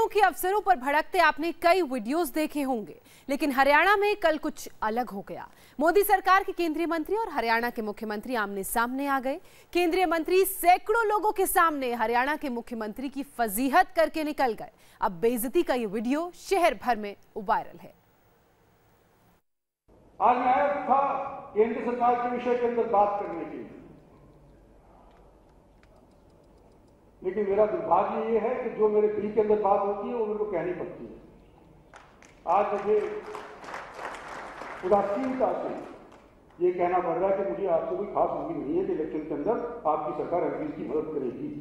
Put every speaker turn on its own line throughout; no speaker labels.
हो कि अफसरों पर भड़कते आपने कई वीडियोस देखे होंगे, लेकिन हरियाणा में कल कुछ अलग हो गया। मोदी सरकार के केंद्रीय मंत्री और हरियाणा के मुख्यमंत्री आमने सामने आ गए। केंद्रीय मंत्री सैकड़ों लोगों के सामने हरियाणा के मुख्यमंत्री की फजीहत करके निकल गए। अब बेइज्जती का ये वीडियो शहर भर में वायरल है।
आज मैं आया था केंद्र सरकार के विषय के अंदर बात करने के लिए, लेकिन मेरा दुर्भाग्य ये है कि जो मेरे दिल के अंदर बात होती है वो मेरे को कहनी पड़ती है। आज मुझे उदासीनता से ये कहना पड़ रहा है कि मुझे आपसे कोई खास उम्मीद नहीं है कि इलेक्शन के अंदर आपकी सरकार एमपी की मदद करेगी।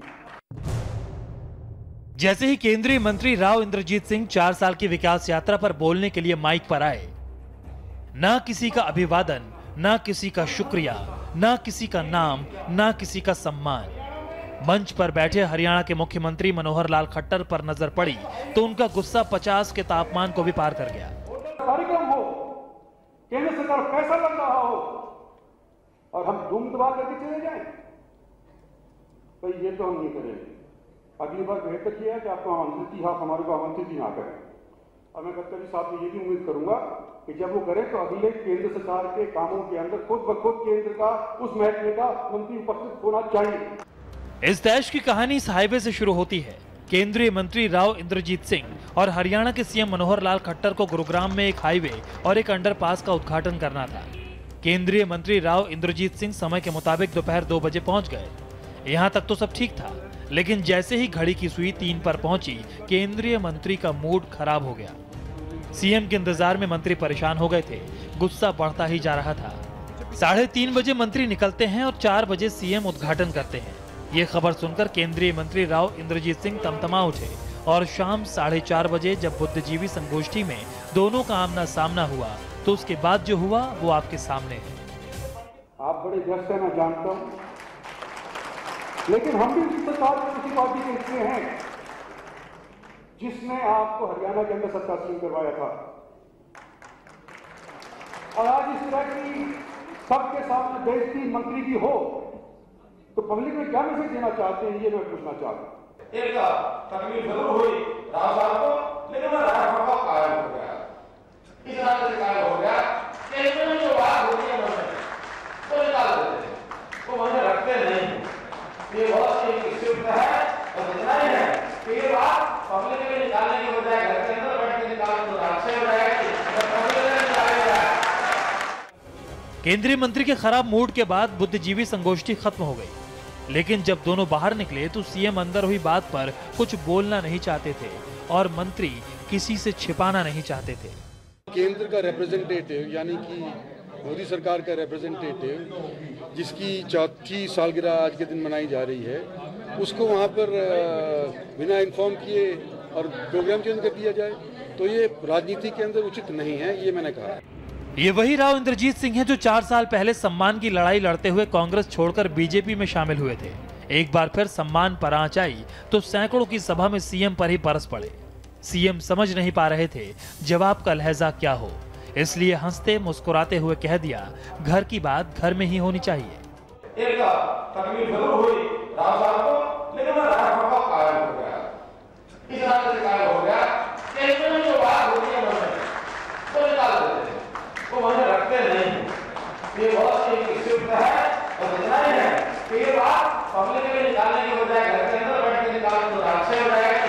जैसे ही केंद्रीय मंत्री राव इंद्रजीत सिंह 4 साल की विकास यात्रा पर बोलने के लिए माइक पर आए, ना किसी का अभिवादन, ना किसी का शुक्रिया, ना किसी का नाम, ना किसी का सम्मान। मंच पर बैठे हरियाणा के मुख्यमंत्री मनोहर लाल खट्टर पर नजर पड़ी तो उनका गुस्सा 50 के तापमान को भी पार कर गया।
कार्यक्रम हो, केंद्र सरकार पैसा लग रहा हो और हम धूम दबा करके चले जाएं, तो ये तो हम नहीं करेंगे। अगली बार बेहतर किया है कि आपको आमंत्रित ही, आप हमारे को आमंत्रित ही ना करें। और मैं गडकरी साहब से ये भी उम्मीद करूंगा कि जब वो करें तो अगले केंद्र सरकार के कामों के अंदर खुद ब खुद केंद्र का उस महकमे का मंत्री उपस्थित होना चाहिए।
इस देश की कहानी इस हाईवे से शुरू होती है। केंद्रीय मंत्री राव इंद्रजीत सिंह और हरियाणा के सीएम मनोहर लाल खट्टर को गुरुग्राम में एक हाईवे और एक अंडरपास का उद्घाटन करना था। केंद्रीय मंत्री राव इंद्रजीत सिंह समय के मुताबिक दोपहर 2 बजे पहुंच गए। यहाँ तक तो सब ठीक था, लेकिन जैसे ही घड़ी की सुई 3 पर पहुंची, केंद्रीय मंत्री का मूड खराब हो गया। सीएम के इंतजार में मंत्री परेशान हो गए थे, गुस्सा बढ़ता ही जा रहा था। 3:30 बजे मंत्री निकलते हैं और 4 बजे सीएम उद्घाटन करते हैं। ये खबर सुनकर केंद्रीय मंत्री राव इंद्रजीत सिंह तमतमा उठे और शाम 4:30 बजे जब बुद्धिजीवी संगोष्ठी में दोनों का आमना सामना हुआ तो उसके बाद जो हुआ वो आपके सामने है।
आप बड़े व्यस्त हैं, मैं जानता हूं, लेकिन हम भी उसी सरकार की उसी पार्टी के हिस्से हैं जिसने आपको हरियाणा के अंदर सत्ता तस्लीम करवाया था। और आज इस तरह की सबके सामने बेइज्जती मंत्री की हो तो पब्लिक में क्या मैसेज देना चाहते हैं, ये मैं पूछना चाहता हूं।
एक तकलीफ जरूर हुई राव साहब को, लेकिन मैं राव का कायल हो गया। इस तरह से कायल हो गया कि इसमें जो बात होती है मन में वो निकाल देते हैं, वो मन में रखते नहीं। ये बहुत ही स्विफ्ट है और इतना ही है कि ये बात पब्लिक में निकालने की बजाय घर के अंदर बैठ के निकालने तो अच्छे हो जाएगी।
केंद्रीय मंत्री के खराब मूड के बाद बुद्धिजीवी संगोष्ठी खत्म हो गई, लेकिन जब दोनों बाहर निकले तो सीएम अंदर हुई बात पर कुछ बोलना नहीं चाहते थे और मंत्री किसी से छिपाना नहीं चाहते थे।
केंद्र का रिप्रेजेंटेटिव यानी कि मोदी सरकार का रिप्रेजेंटेटिव जिसकी 4थी सालगिरह आज के दिन मनाई जा रही है, उसको वहाँ पर बिना इन्फॉर्म किए और प्रोग्राम चेंज कर दिया जाए तो ये राजनीति के अंदर उचित नहीं है, ये मैंने कहा है।
ये वही राव इंद्रजीत सिंह हैं जो 4 साल पहले सम्मान की लड़ाई लड़ते हुए कांग्रेस छोड़कर बीजेपी में शामिल हुए थे। एक बार फिर सम्मान पर आंच आई तो सैकड़ों की सभा में सीएम पर ही बरस पड़े। सीएम समझ नहीं पा रहे थे जवाब का लहजा क्या हो, इसलिए हंसते मुस्कुराते हुए कह दिया, घर की बात घर में ही होनी चाहिए।
एक तकलीफ जरूर हुई राव साहब को, लेकिन मैं राव का कायल हो गया। इस तरह से कायल हो गया कि इसमें जो बात होती है मन में वो निकाल देते हैं, वो मन में रखते नहीं। ये बहुत ही स्विफ्ट है और इतना ही है कि ये बात पब्लिक में निकालने की बजाय घर के अंदर बैठ के निकालने तो अच्छे हो जाएगी।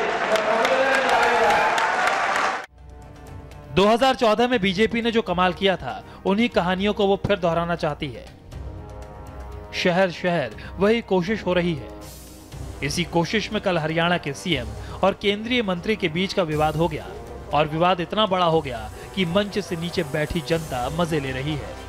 2014 में बीजेपी ने जो कमाल किया था, उन्हीं कहानियों को वो फिर दोहराना चाहती है। शहर शहर वही कोशिश हो रही है। इसी कोशिश में कल हरियाणा के सीएम और केंद्रीय मंत्री के बीच का विवाद हो गया और विवाद इतना बड़ा हो गया कि मंच से नीचे बैठी जनता मजे ले रही है।